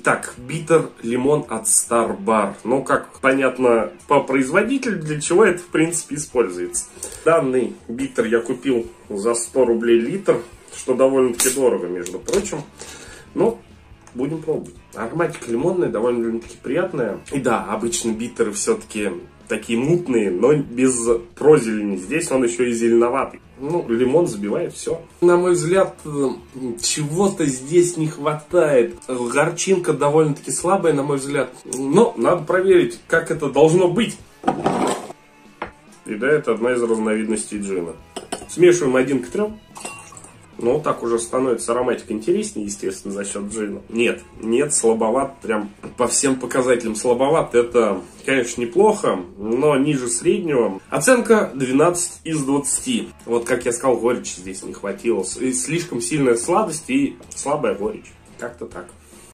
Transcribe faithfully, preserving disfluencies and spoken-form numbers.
Итак, биттер лимон от Star Bar. Ну, как понятно по производителю, для чего это в принципе используется. Данный биттер я купил за сто рублей литр, что довольно-таки дорого, между прочим. Ну, будем пробовать. Ароматика лимонная, довольно-таки приятная. И да, обычно биттеры все-таки такие мутные, но без прозелени. Здесь он еще и зеленоватый. Ну, лимон забивает все. На мой взгляд, чего-то здесь не хватает. Горчинка довольно-таки слабая, на мой взгляд. Но надо проверить, как это должно быть. И да, это одна из разновидностей джина. Смешиваем один к трем. Ну, так уже становится ароматика интереснее, естественно, за счет джина. Нет, нет, слабоват, прям по всем показателям слабоват. Это, конечно, неплохо, но ниже среднего. Оценка двенадцать из двадцати. Вот, как я сказал, горечи здесь не хватило. Слишком сильная сладость и слабая горечь. Как-то так.